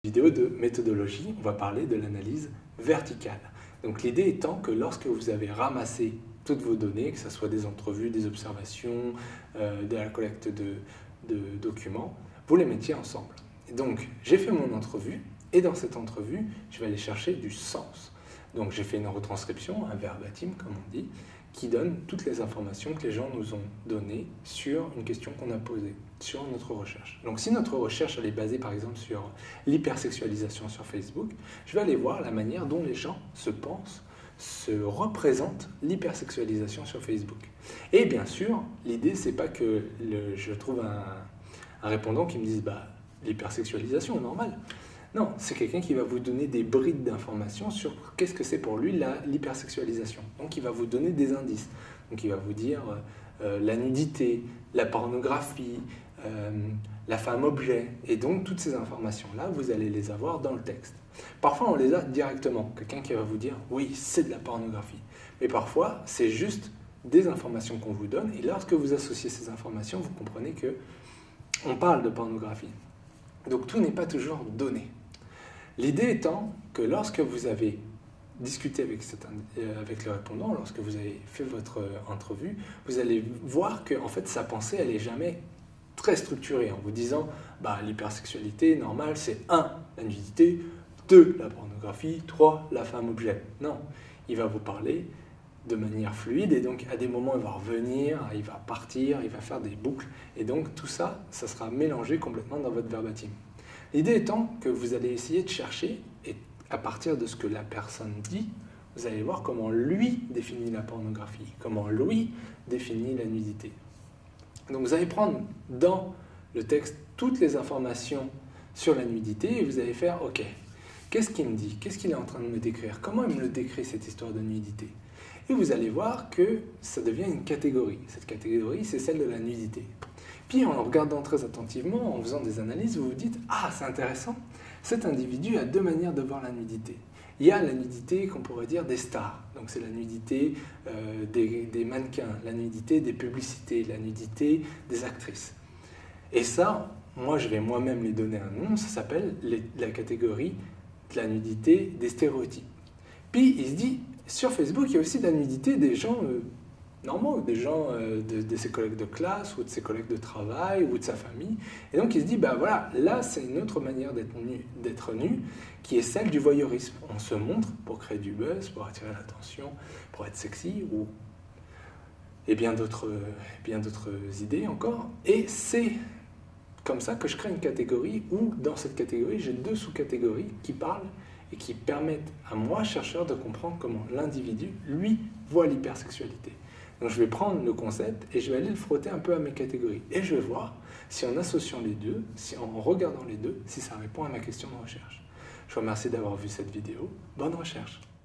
Vidéo de méthodologie, on va parler de l'analyse verticale. Donc l'idée étant que lorsque vous avez ramassé toutes vos données, que ce soit des entrevues, des observations, de la collecte de documents, vous les mettiez ensemble. Et donc j'ai fait mon entrevue et dans cette entrevue, je vais aller chercher du sens. Donc j'ai fait une retranscription, un verbatim comme on dit, qui donne toutes les informations que les gens nous ont données sur une question qu'on a posée, sur notre recherche. Donc si notre recherche elle est basée par exemple sur l'hypersexualisation sur Facebook, je vais aller voir la manière dont les gens se pensent, se représentent l'hypersexualisation sur Facebook. Et bien sûr, l'idée c'est pas que je trouve un répondant qui me dise bah, l'hypersexualisation, normal. Non, c'est quelqu'un qui va vous donner des brides d'informations sur qu'est-ce que c'est pour lui l'hypersexualisation. Donc il va vous donner des indices. Donc il va vous dire la nudité, la pornographie, la femme objet. Et donc toutes ces informations-là, vous allez les avoir dans le texte. Parfois on les a directement. Quelqu'un qui va vous dire oui, c'est de la pornographie. Mais parfois c'est juste des informations qu'on vous donne. Et lorsque vous associez ces informations, vous comprenez que on parle de pornographie. Donc tout n'est pas toujours donné. L'idée étant que lorsque vous avez discuté avec le répondant, lorsque vous avez fait votre entrevue, vous allez voir que en fait, sa pensée, elle n'est jamais très structurée en vous disant bah, l'hypersexualité, normal, c'est 1, la nudité, 2, la pornographie, 3, la femme objet. Non, il va vous parler de manière fluide et donc à des moments il va revenir, il va partir, il va faire des boucles et donc tout ça, ça sera mélangé complètement dans votre verbatim. L'idée étant que vous allez essayer de chercher et à partir de ce que la personne dit, vous allez voir comment lui définit la pornographie, comment lui définit la nudité. Donc vous allez prendre dans le texte toutes les informations sur la nudité et vous allez faire ok, qu'est-ce qu'il me dit, qu'est-ce qu'il est en train de me décrire, comment il me le décrit cette histoire de nudité. Et vous allez voir que ça devient une catégorie. Cette catégorie, c'est celle de la nudité. Puis en regardant très attentivement, en faisant des analyses, vous vous dites « Ah, c'est intéressant, cet individu a deux manières de voir la nudité. » Il y a la nudité qu'on pourrait dire des stars. Donc c'est la nudité des mannequins, la nudité des publicités, la nudité des actrices. Et ça, moi je vais moi-même lui donner un nom, ça s'appelle la catégorie de la nudité des stéréotypes. Puis il se dit, sur Facebook, il y a aussi de la nudité des gens normaux, des gens de ses collègues de classe ou de ses collègues de travail ou de sa famille. Et donc il se dit, bah voilà, là c'est une autre manière d'être nu, qui est celle du voyeurisme. On se montre pour créer du buzz, pour attirer l'attention, pour être sexy et bien d'autres idées encore. Et c'est comme ça que je crée une catégorie où dans cette catégorie, j'ai deux sous-catégories qui parlent et qui permettent à moi, chercheur, de comprendre comment l'individu, lui, voit l'hypersexualité. Donc je vais prendre le concept et je vais aller le frotter un peu à mes catégories. Et je vais voir si en associant les deux, si en regardant les deux, si ça répond à ma question de recherche. Je vous remercie d'avoir vu cette vidéo. Bonne recherche!